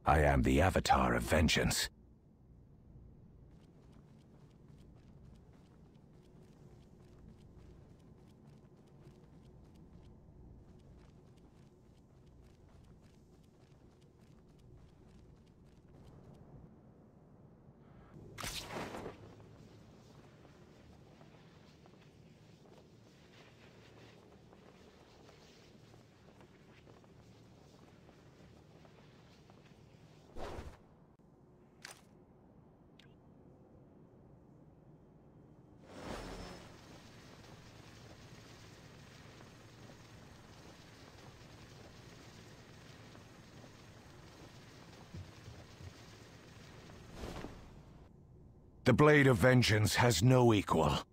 I am the Avatar of Vengeance. The Blade of Vengeance has no equal.